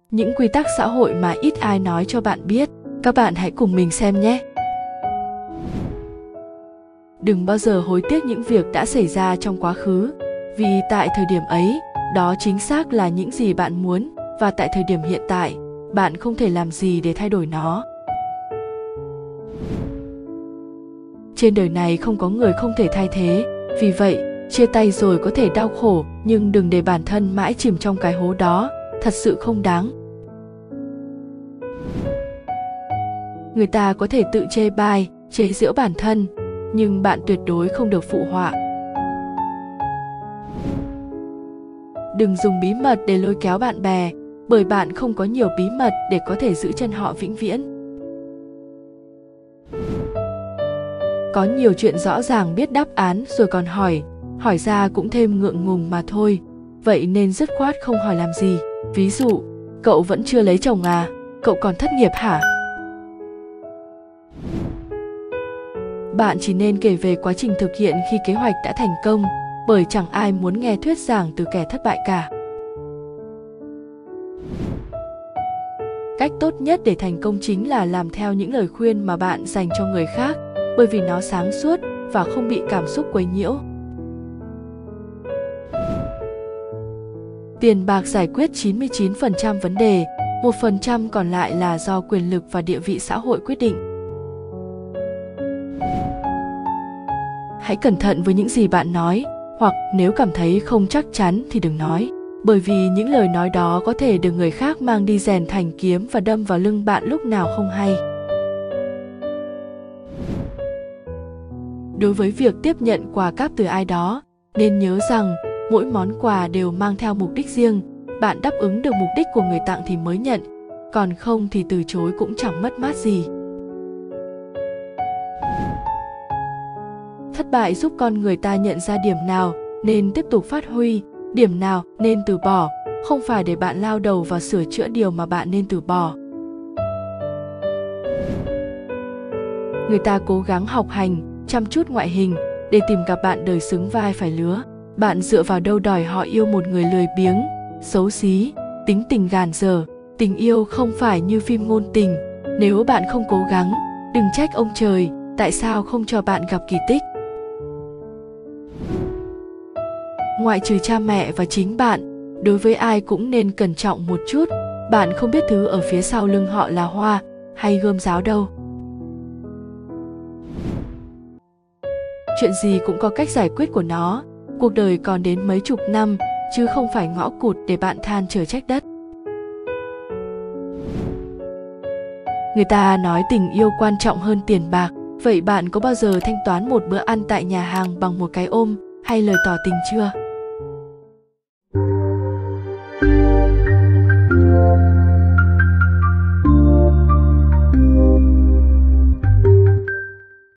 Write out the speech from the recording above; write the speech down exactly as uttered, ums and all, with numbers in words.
Những quy tắc xã hội mà ít ai nói cho bạn biết. Các bạn hãy cùng mình xem nhé. Đừng bao giờ hối tiếc những việc đã xảy ra trong quá khứ, vì tại thời điểm ấy, đó chính xác là những gì bạn muốn, và tại thời điểm hiện tại, bạn không thể làm gì để thay đổi nó. Trên đời này không có người không thể thay thế, vì vậy, chia tay rồi có thể đau khổ, nhưng đừng để bản thân mãi chìm trong cái hố đó, thật sự không đáng. Người ta có thể tự chê bai, chế giễu bản thân, nhưng bạn tuyệt đối không được phụ họa. Đừng dùng bí mật để lôi kéo bạn bè, bởi bạn không có nhiều bí mật để có thể giữ chân họ vĩnh viễn. Có nhiều chuyện rõ ràng biết đáp án rồi còn hỏi, hỏi ra cũng thêm ngượng ngùng mà thôi, vậy nên dứt khoát không hỏi làm gì. Ví dụ, cậu vẫn chưa lấy chồng à? Cậu còn thất nghiệp hả? Bạn chỉ nên kể về quá trình thực hiện khi kế hoạch đã thành công, bởi chẳng ai muốn nghe thuyết giảng từ kẻ thất bại cả. Cách tốt nhất để thành công chính là làm theo những lời khuyên mà bạn dành cho người khác, bởi vì nó sáng suốt và không bị cảm xúc quấy nhiễu. Tiền bạc giải quyết chín mươi chín phần trăm vấn đề, một phần trăm còn lại là do quyền lực và địa vị xã hội quyết định. Hãy cẩn thận với những gì bạn nói, hoặc nếu cảm thấy không chắc chắn thì đừng nói, bởi vì những lời nói đó có thể được người khác mang đi rèn thành kiếm và đâm vào lưng bạn lúc nào không hay. Đối với việc tiếp nhận quà cáp từ ai đó, nên nhớ rằng mỗi món quà đều mang theo mục đích riêng, bạn đáp ứng được mục đích của người tặng thì mới nhận, còn không thì từ chối cũng chẳng mất mát gì. Thất bại giúp con người ta nhận ra điểm nào nên tiếp tục phát huy, điểm nào nên từ bỏ, không phải để bạn lao đầu vào sửa chữa điều mà bạn nên từ bỏ. Người ta cố gắng học hành, chăm chút ngoại hình để tìm gặp bạn đời xứng vai phải lứa. Bạn dựa vào đâu đòi họ yêu một người lười biếng, xấu xí, tính tình gàn dở? Tình yêu không phải như phim ngôn tình. Nếu bạn không cố gắng, đừng trách ông trời tại sao không cho bạn gặp kỳ tích. Ngoại trừ cha mẹ và chính bạn, đối với ai cũng nên cẩn trọng một chút. Bạn không biết thứ ở phía sau lưng họ là hoa hay gươm giáo đâu. Chuyện gì cũng có cách giải quyết của nó. Cuộc đời còn đến mấy chục năm, chứ không phải ngõ cụt để bạn than trời trách đất. Người ta nói tình yêu quan trọng hơn tiền bạc. Vậy bạn có bao giờ thanh toán một bữa ăn tại nhà hàng bằng một cái ôm hay lời tỏ tình chưa?